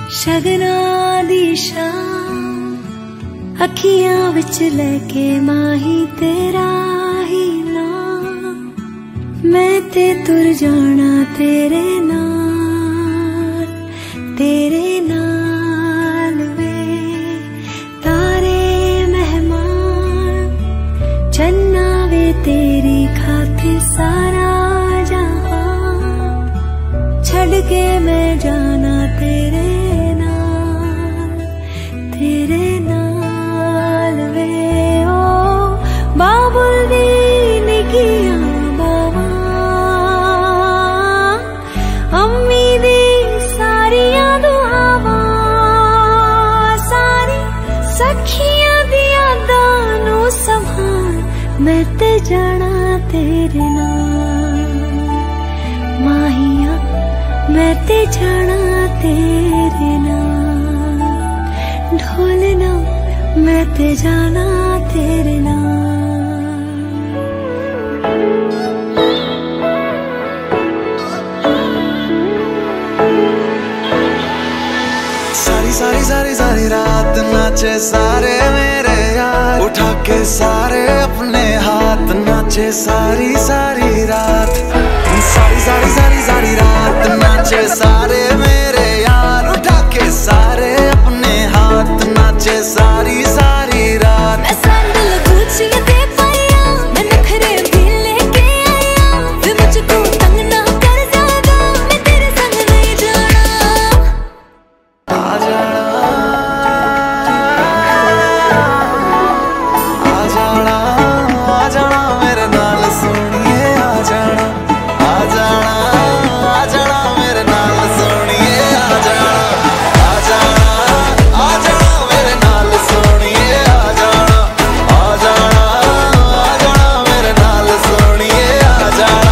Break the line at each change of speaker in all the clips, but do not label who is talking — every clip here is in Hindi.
शगना दी शाम अखियां विच लेके माही तेरा ही नाम, मैं ते तुर जाना तेरे नाल वे। तारे मेहमान चन्ना वे तेरी खातिर सारा जहां, छड़ के मैं जाना तेरे नाल वे। ओ बाबुल दी निकिया बावा, अम्मी दी सारियां दुआवां, सारी सखियां दी यादां नू संभाल, मैं ते जाना तेरे नाल माहिया, मैं ते जाना तेरे नाल ढोलना, मैं ते जाना तेरे नाल।
सारी सारी सारी सारी रात नाचे सारे मेरे यार, उठा के सारे अपने हाथ नाचे सारी सारी रात। सारी सारी सारी सारी रात नाचे सारे मेरे यार, उठा के सारे अपने हाथ नाचे सारी सारी रात।
मैं सैंडल गुच्ची दे पाया, मैं नखरे भी लेके आया, वे मुझको तंग ना कर ज्यादा, मैं तेरे संग नहीं जाना।
आ जाना आ जाना आ जाना मेरे नाल सोनिए, आ जाना आ जाना आ जाना मेरे नाल सोनिए, आ जाना आ जाना आ जाना मेरे नाल सोनिए, आ जाना आ जाना आ जाना मेरे नाल सोनिए, आ जाना।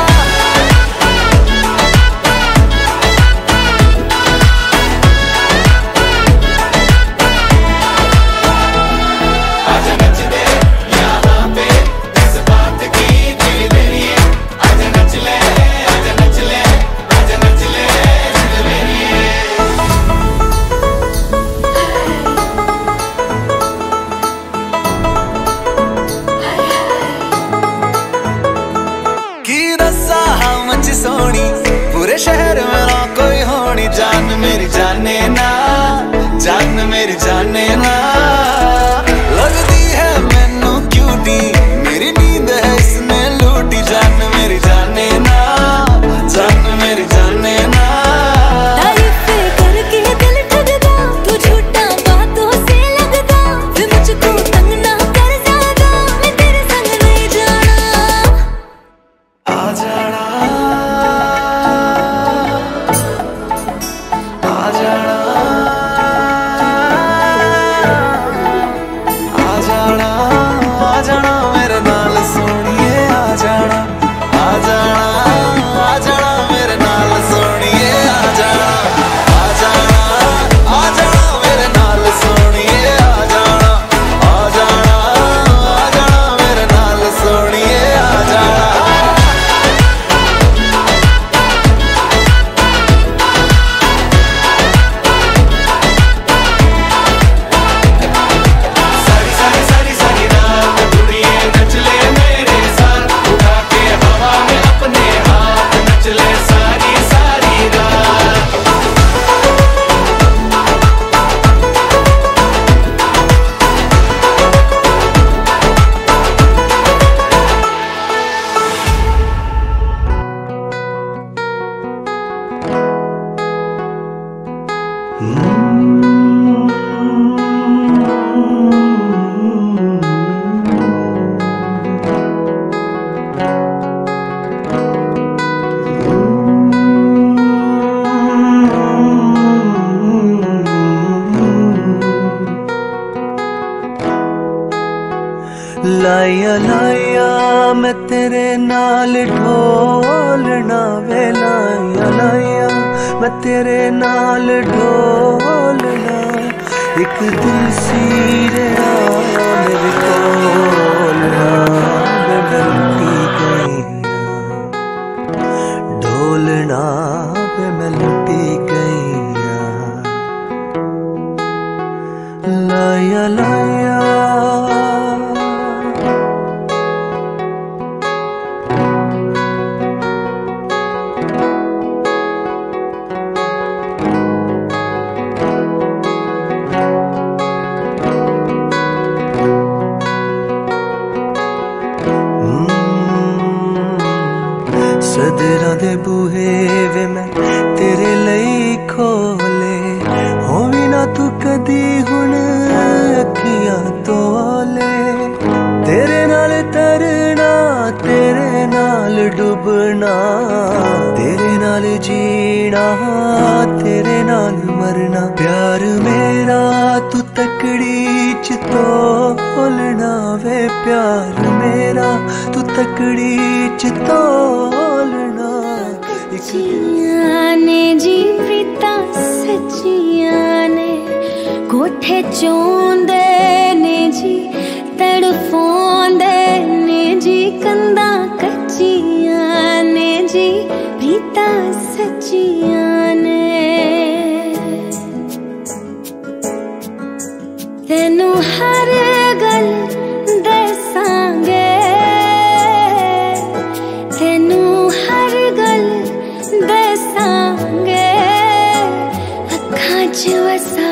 आजा नच दे यहाँ पे, इस बात की दिल मेरी है, आजा नच ले आजा नच ले आजा नच ले दिल मेरी है। की दसा मुझ सोनी, पूरे शहर में ना कोई होनी, जान मेरी जाने ना, जान मेरी जाने ना। लगदी है मैनू क्यूटी, मेरी नींद है इसने लूटी, जान मेरी जाने ना, जान मेरी जाने ना।
तारीफें करके दिल ठगदा, तू झूठा बातों से लगदा, वे मुझको तंग ना कर ज्यादा, मैं तेरे संग नहीं जाना।
आ जाना आ जाना आ जाना आ जाना मेरे नाल सोनिए, आ जाना आ जाना आ जाना मेरे नाल सोनिए, आ जाना आ जाना आ जाना मेरे नाल सोनिए, आ जाना आ जाना आ जाना मेरे नाल सोनिए, आ जाना। सारी सारी सारी सारी रात कुड़िए नच ले मेरे साथ, उठा के हवा में अपने हाथ नच ले सारी सारी रात।
लाया लाया मैं तेरे नाल ढोलना वे, लाया लाया मैं तेरे नाल ढोलना, एक दिल सी रहा मेरे कोलना, मैं लुटी गई ढोलना पे मैं लुटी गई। सदरां दे बूहे वे मैं तेरे लई खोले, होवी ना तू कदी हुण अखियां तोले। तेरे नाल तरना, तेरे नाल डुबना, तेरे नाल जीना, तेरे नाल मरना। प्यार मेरा तू तकड़ी च तोलना वे, प्यार मेरा तू तकड़ी च तोलना।
सच्चियां ने जी प्रीता सच्चियां ने, कोठे चोंदे ने जी तड़फोंदे ने जी, कंधा कच्चियां ने जी प्रीता सच्चियां ने। तेनू हर गल दसांगे, तेनू हर गल दसांगे, अखां च वसा